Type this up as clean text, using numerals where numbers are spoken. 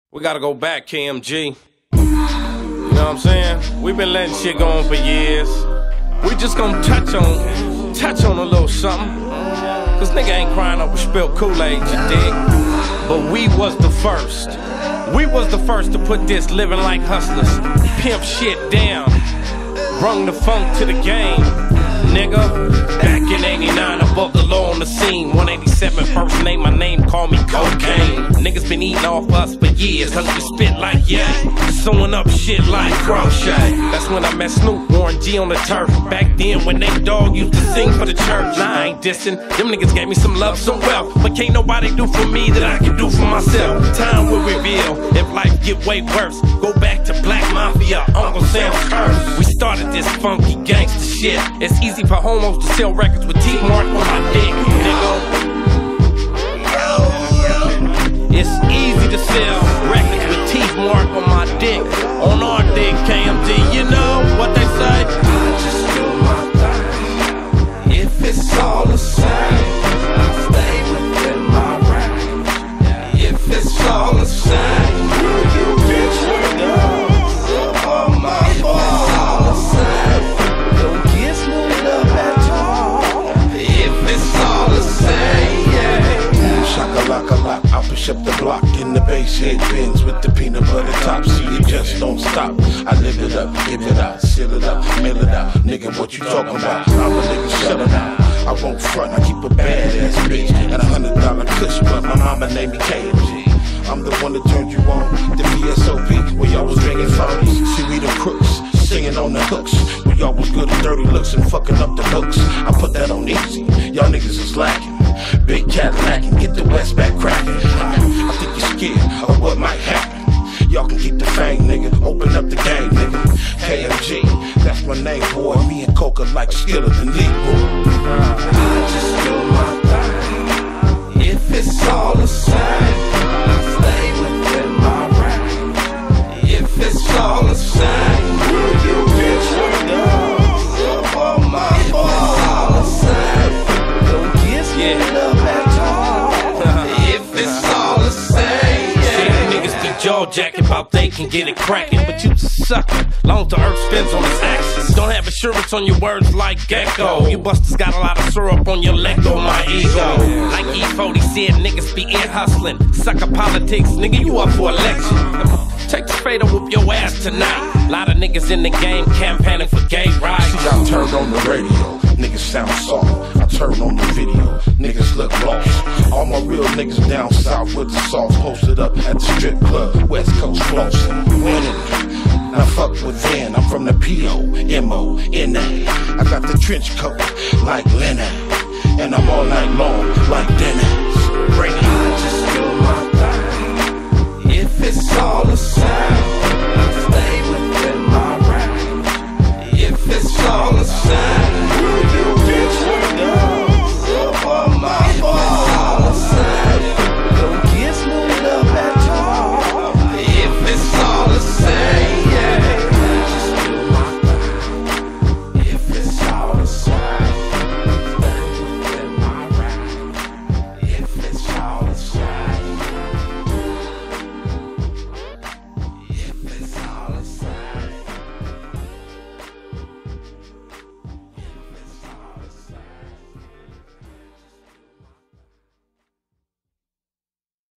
We gotta go back, KMG. You know what I'm saying? We've been letting shit go on for years. We just gonna touch on a little something. Cause nigga ain't crying over spilled Kool-Aid, you dig? But we was the first. We was the first to put this living like hustlers, pimp shit down, brung the funk to the game, nigga. Back in '89, above the law on the scene. 187, first name, my name, call me cocaine. Niggas been eating off us for years, cause we spit like yay, sewing up shit like crochet. That's when I met Snoop, Warren G on the turf. Back then when they dog used to sing for the church. Nah, I ain't dissing, them niggas gave me some love, some wealth, but can't nobody do for me that I can do for myself. Time will reveal if life get way worse. Go back to Black Mafia, Uncle Sam's curse. We started this funky gangster shit. It's easy for homos to sell records with teeth mark on my dick, nigga. It's easy to sell records with teeth mark on my dick, on our dick, KMD. You know what they say? I just do my thing. If it's all the same, I stay within my range. If it's all the same, you bitch, you know. Oh my boy, all the same. Don't give me love at all. If it's all the same, yeah. Shakalaka-lock, I push up the block in the bass head bins with the peanut butter top. See, it just don't stop. I live it up, give it out, seal it up, mail it out. Nigga, what you talking about? I'm a nigga shutting out. I won't front, I keep a badass bitch and $100 kush, but my mama named me KMG. I'm the one that turned you on, the VSOP, where y'all was drinking phonies. See, we the crooks, singing on the hooks. Where y'all was good at dirty looks and fucking up the books. I put that on easy, y'all niggas is lacking. Big Cadillac and get the West back cracking. I think you're scared of what might happen. Y'all can keep the fang, nigga. Open up the game, nigga. KMG, that's my name, boy. Me and Coca like Skiller the league, boy. I just do my thing. If it's all the same, I stay within my range. If it's all the same, you bitch, you know. Oh my boy, all the same. Don't give me love at all. If it's all the same, yeah. Niggas be jaw-jacking about they can get it cracking, but you sucker. Long to earth spins on its axis. Don't have assurance on your words like gecko. You busters got a lot of syrup on your leg, go my ego. Like E40 said, niggas be in hustling. Sucker politics, nigga, you up for election. Take the fader, whoop your ass tonight. Lot of niggas in the game campaigning for gay rights. See, I turned on the radio, niggas sound soft. I turned on the video, niggas look lost. All my real niggas down south with the sauce, posted up at the strip club, West Coast flossing, winning. Now fuck with Van, I'm from the P-O-M-O-N-A. I got the trench coat like Lennon, and I'm all night long like Dennis. Bring it.